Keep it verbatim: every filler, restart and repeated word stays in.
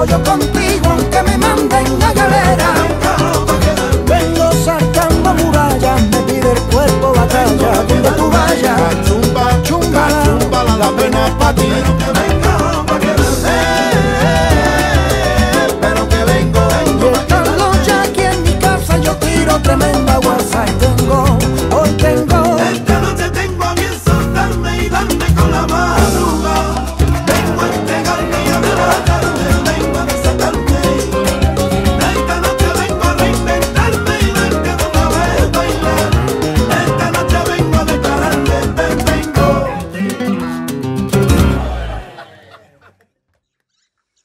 sigo yo contigo aunque me manden a galera. Vengo sacando murallas, me pide el cuerpo batalla. Donde tú vayas, Chumba, chumba, chumba, la pena pa' ti.